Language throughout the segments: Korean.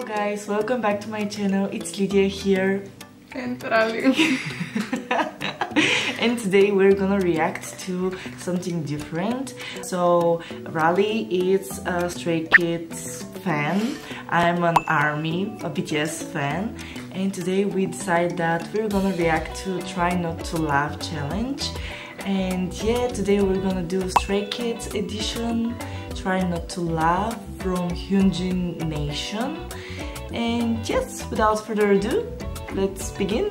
guys, welcome back to my channel. It's Lydia here. And Rally. And today we're gonna react to something different. So Rally is a Stray Kids fan. I'm an ARMY, a BTS fan. And today we decided that we're gonna react to Try Not to Laugh challenge. And yeah, today we're gonna do Stray Kids edition, Try Not to Laugh from Hyunjin Nation. And yes, without further ado, let's begin.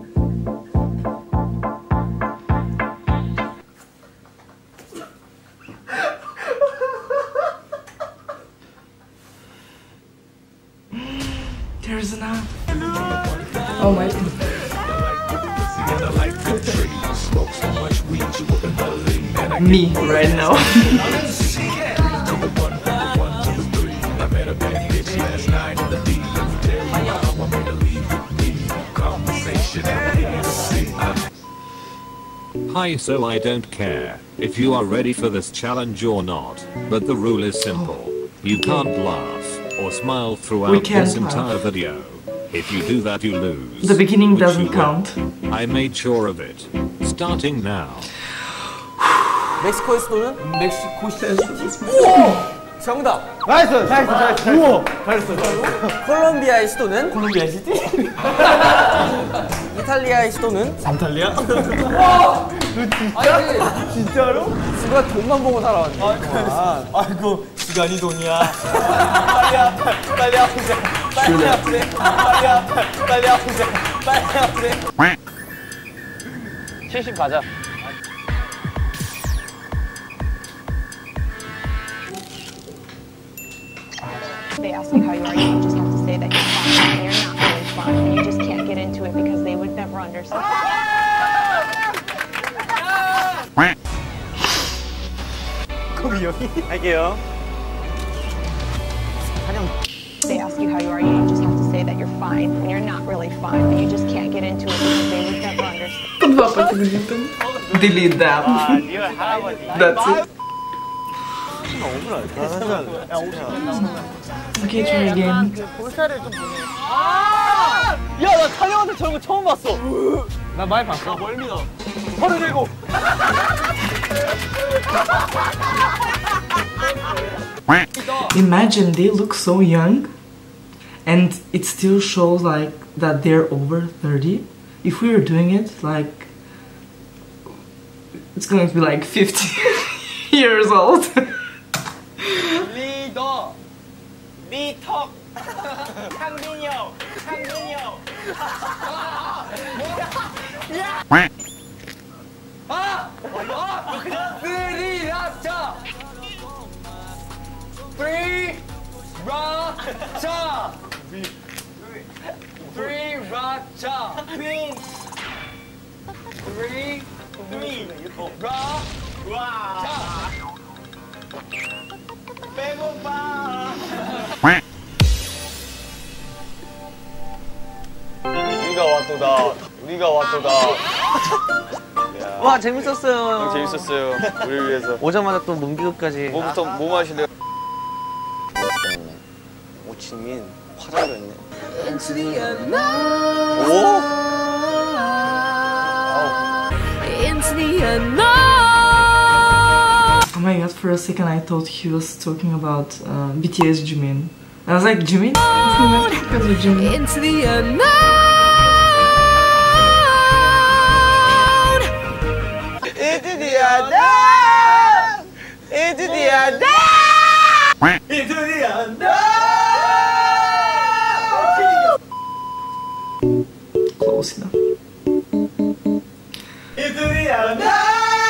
There's enough. Oh my god. Me right now. Hi, so I don't care if you are ready for this challenge or not, but the rule is simple. You can't laugh or smile throughout this entire video. If you do that, you lose. The beginning Which doesn't you count. will. I made sure of it. Starting now. 멕시코의 수도는? 멕시코시티. 정답! 나이스! 잘했어! 우와! 잘했어! 콜롬비아의 수도는? 콜롬비아 시티? 이탈리아의 수도는? 안탈리아? 와! 진짜? 진짜로? 누가 돈만 보고 살아왔네. 아이고 시간이 돈이야. 빨리 아파! 빨리 아프자! 빨리 아프래! 빨리 아파! 빨리 아프자! 빨리 아프래! 70 가자. They ask you how you are, you just have to say that you're fine, and you're not really fine, and you just can't get into it because they would never understand. 거기 여기 할게요. They ask you how you are, you just have to say that you're fine, and you're not really fine, and you just can't get into it because they would never understand. Delete that. That's it. Okay, try again. 야, 나 찬영한테 저런 거 처음 봤어. 나 많이 봤어. 뭘 믿어? 37. Imagine they look so young and it still shows like that they're over 30. If we were doing it, like it's going to be like 50 years old. 리더. 리턱. 상빈이 형. 상빈이 형. 스리라차. 프리라차. 프리라차. 프리라차. 배고파. 우리가 왔도다. 우리가 왔도다. 와, 재밌었어요. 재밌었어요. 우리를 위해서. 오자마자 또 문비교까지. 뭐부터 뭐 마실래요? 오치민 화장도 했네. 오? Oh my god, for a second I thought he was talking about BTS Jimin. I was like, Jimin? Because of Jimin. Into the unknown. Into the unknown. Into the unknown. Into the unknown. Close enough. Into the unknown.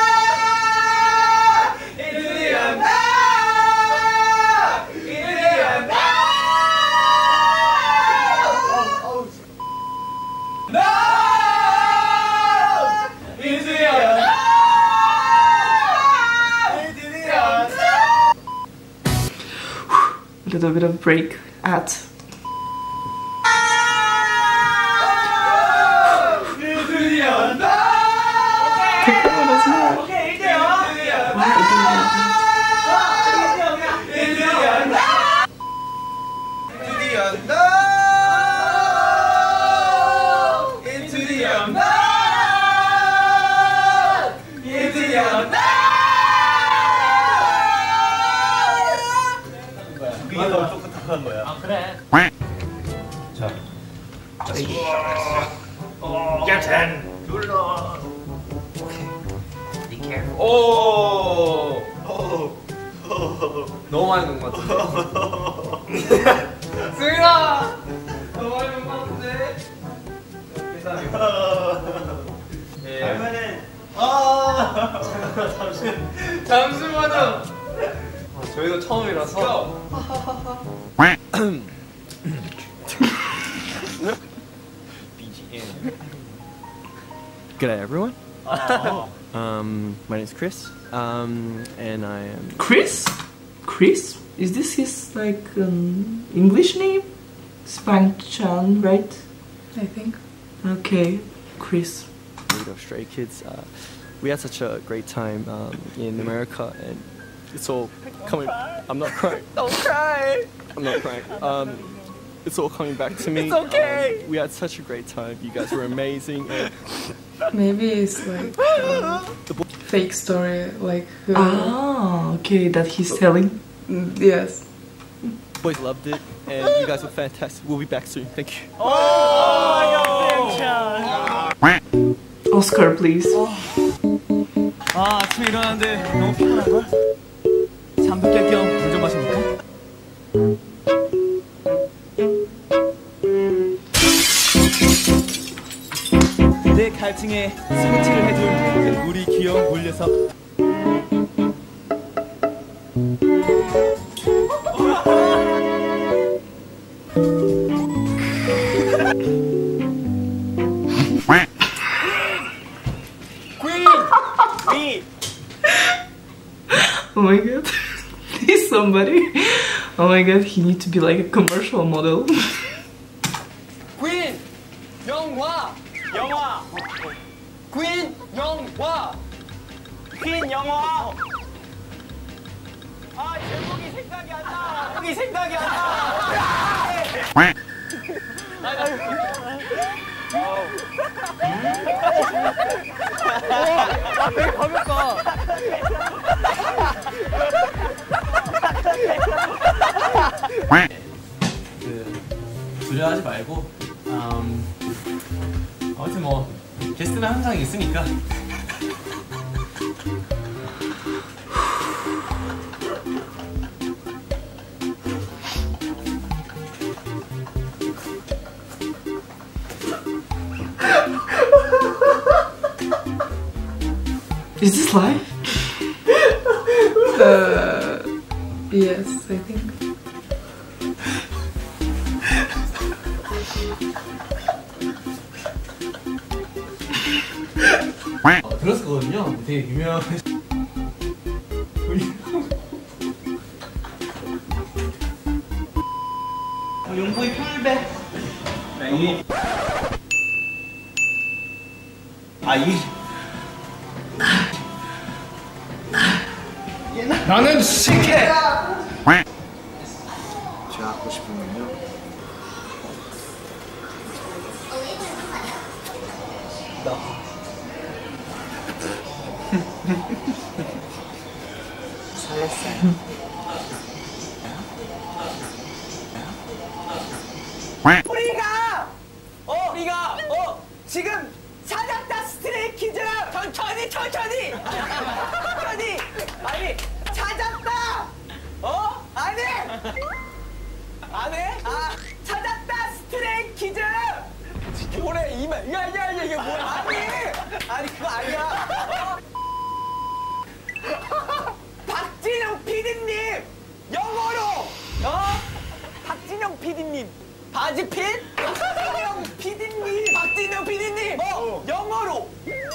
A little bit of break at. 드디어 너 그래. 자. 캡틴. 눌러. 오. 너무 많이 넣은 것 같은데. 승인아. 너무 많이 넣은 것 같은데. 그러면은 잠시만요. 저희도 처음이라서. Good day, everyone. My name is Chris, and I am. Chris? Chris? Is this his like English name? Spang Chan, right? I think. Okay, Chris. Weirdo Stray Kids. We had such a great time in America, and it's all coming. I'm not crying. Don't cry. I'm not crying. It's all coming back to me. It's okay. We had such a great time. You guys were amazing. And Maybe it's like fake story, like. Okay, that he's telling. Yes. boys loved it, and you guys were fantastic. We'll be back soon. Thank you. Oscar, please. 아, 아침에 일어났는데 너무 피곤한걸? 잠도 깰 겸 물 좀 마셔볼까? 내 갈증에 스무치를 해줄 우리 귀여운 물 녀석. Oh my god. He's somebody. Oh my god, he needs to be like a commercial model. Queen 영화 영화 Queen 영화 퀸 영화. 아, 제목이 생각이 안 나. 제목이 생각이 안 나. 아 되게 가볍다. 두려워하지 말고 아무튼 뭐 게스트는 항상 있으니까. Is this live? Yes, I think. 들었을 거거든요. 되게 유명한 용포이 풀배. 이 나는 시계. 제가 하고 싶은 건요. 설렜어요. 우리가 지금 찾았다 스트레이키즈. 천천히 아니 찾았다. 아니 안 해? 아, 찾았다 스트레이키즈. 뭐래 이말 야야야 이게 뭐야? 아니 그거 아니야. 박진영 PD님 영어로 박진영 PD님 바지핏? 박진영 PD님 영어로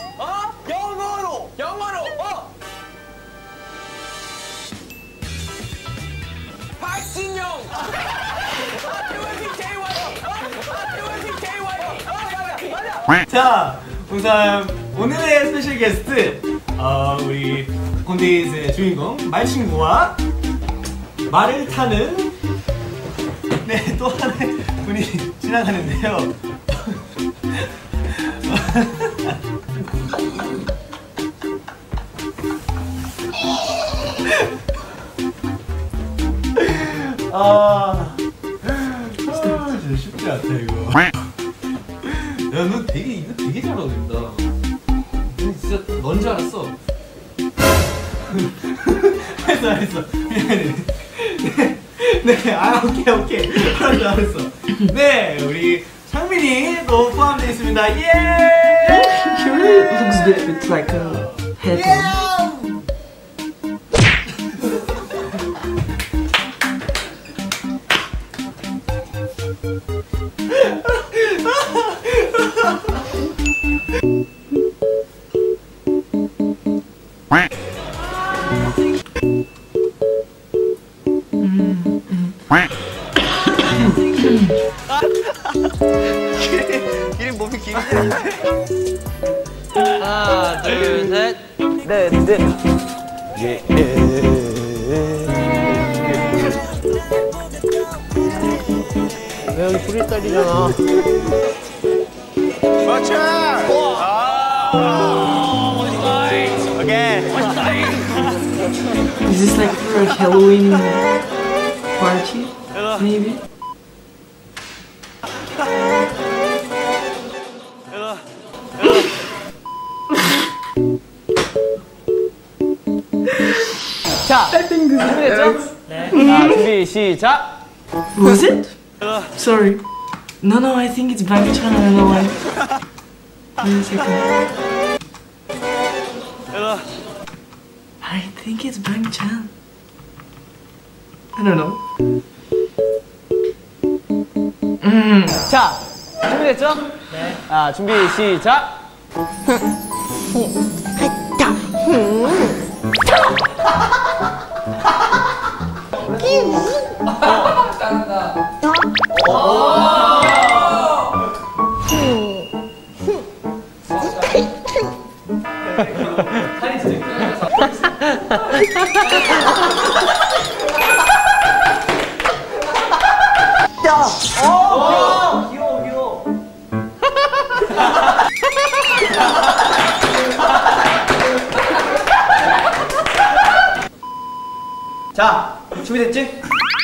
박진영 자, 우선 오늘의 스페셜 게스트 우리 콘데이즈의 주인공 말친구와 말을 타는 또 하나의 분이 지나가는데요. 진짜 쉽지 않다 이거. 야, 너 이거 되게 잘 어울린다. 너 진짜 넌 줄 알았어. 알았어. 미안해. 네, 오케이. 알았어. 네, 우리 상민이 또 포함되어 있습니다. 예! He really looks good with like a headphone. 기린 몸이 길지 하나 둘 셋 넷 왜 여기 프리스타일이잖아. 그렇지. 오케이. Is this like for a Halloween party? Maybe? 자, 준비됐죠? 네. 자, 준비 시작. Was it? Sorry. No, I think it's Bang Chan. I don't know why. Wait a second. I think it's Bang Chan. I don't know. 자, 준비됐죠? 네. 자, 준비 시작. 귀여워. 자, 준비됐지?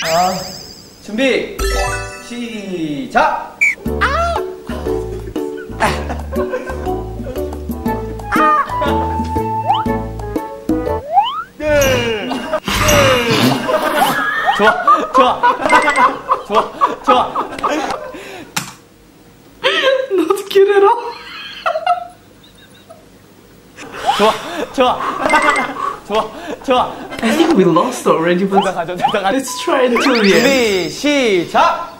준비 시작. 좋아. Not cute at all. 좋아. I think we lost already, but 가자. let's try until the end. 준비 시작.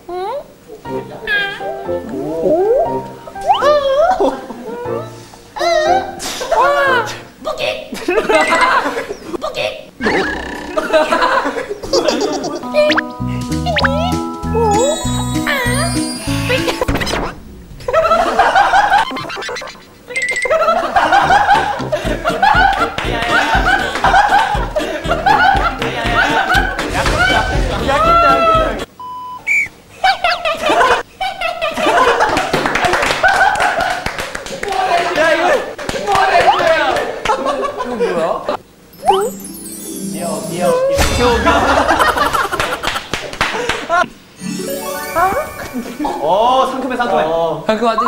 상큼해. 상큼하지?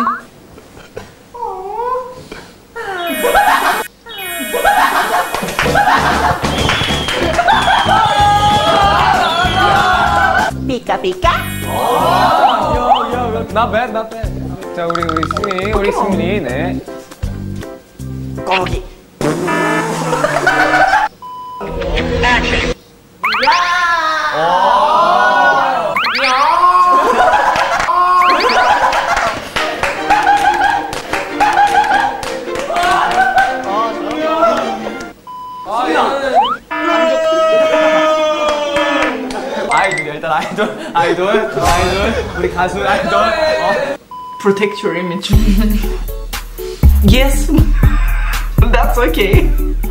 Pika. Not bad. 자, 우리 승민이, 네. 거기. 아이돌, 우리 가수 아이돌. Protect your image. Yes, that's okay.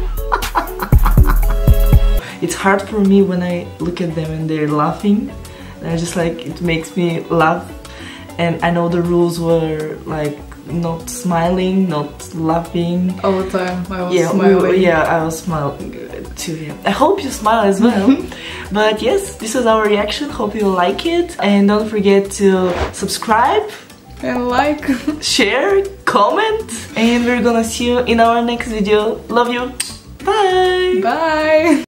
It's hard for me when I look at them and they're laughing. And I just like, it makes me laugh. And I know the rules were like not smiling, not laughing. All the time I was smiling. I was smiling too. Yeah. I hope you smile as well. But yes, this is our reaction. Hope you like it. And don't forget to subscribe. And like. Share, comment. And we're gonna see you in our next video. Love you. Bye. Bye.